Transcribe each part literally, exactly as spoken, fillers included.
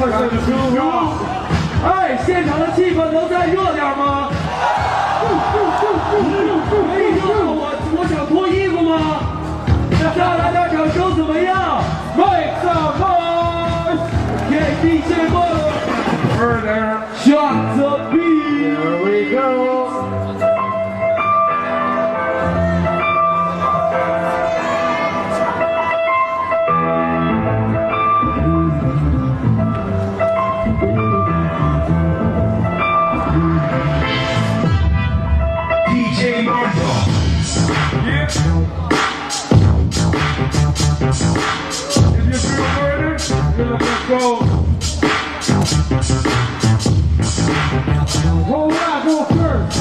胜出啊！哎，现场的气氛能再热点吗？可以热到我我想脱衣服吗？再来点掌声怎么样 ？Make some noise！ 给 D J 们 further shut the beat！ Here we go！ D J Marco. Yeah. If you feel murder, then let's go. Roll out, go first.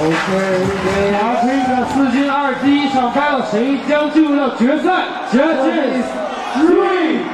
OK， 打拼的四进二第一场 battle， 谁将进入到决赛 ？Judges three。